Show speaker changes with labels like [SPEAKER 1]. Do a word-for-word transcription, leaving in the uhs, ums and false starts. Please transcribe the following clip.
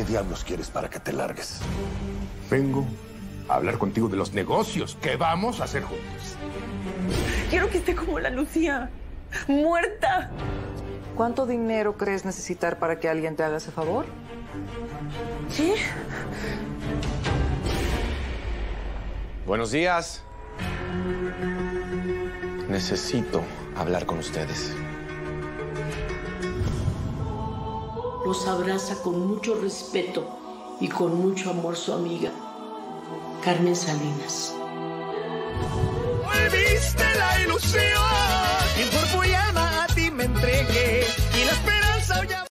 [SPEAKER 1] diablos quieres para que te largues?
[SPEAKER 2] Vengo a hablar contigo de los negocios que vamos a hacer juntos.
[SPEAKER 3] Quiero que esté como la Lucía, muerta.
[SPEAKER 4] ¿Cuánto dinero crees necesitar para que alguien te haga ese favor?
[SPEAKER 3] ¿Qué?
[SPEAKER 5] Buenos días. Necesito hablar con ustedes.
[SPEAKER 6] Los abraza con mucho respeto y con mucho amor su amiga, Carmen Salinas.
[SPEAKER 7] Volviste la ilusión, y en cuerpo y alma a ti me entregué.